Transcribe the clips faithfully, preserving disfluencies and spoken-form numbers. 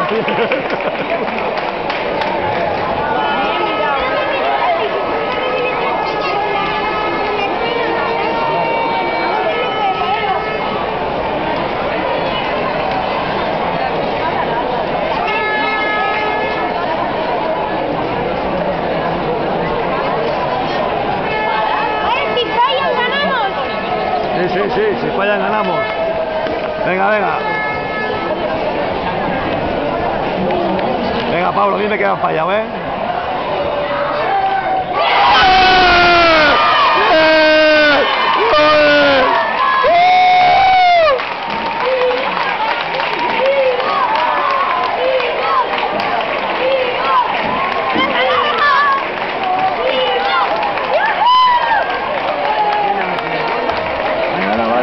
Sí, sí, sí, si fallan ganamos. Venga, venga. Venga, Pablo, dime que han fallado, ¿eh?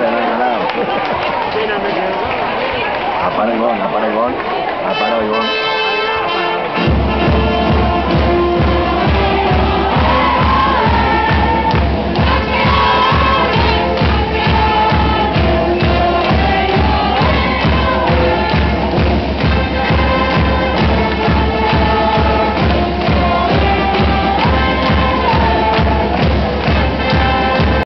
A para Ivón, a para Ivón, a para Ivón.